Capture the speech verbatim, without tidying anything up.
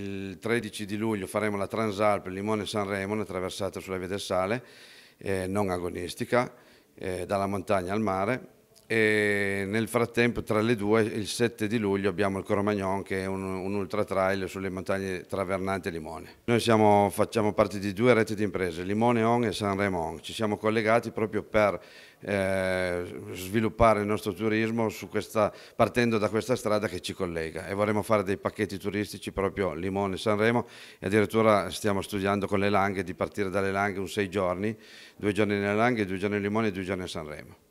Il tredici di luglio faremo la Transalp Limone-Sanremo, una traversata sulla Via del Sale, eh, non agonistica, eh, dalla montagna al mare. E nel frattempo, tra le due, il sette di luglio abbiamo il Cro-Magnon, che è un, un ultra trail sulle montagne tra Vernante e Limone. Noi siamo, facciamo parte di due reti di imprese, Limone On e Sanremo On. Ci siamo collegati proprio per eh, sviluppare il nostro turismo su questa, partendo da questa strada che ci collega, e vorremmo fare dei pacchetti turistici proprio Limone e Sanremo, e addirittura stiamo studiando con le Langhe di partire dalle Langhe un sei giorni, due giorni nelle Langhe, due giorni a Limone e due giorni a Sanremo.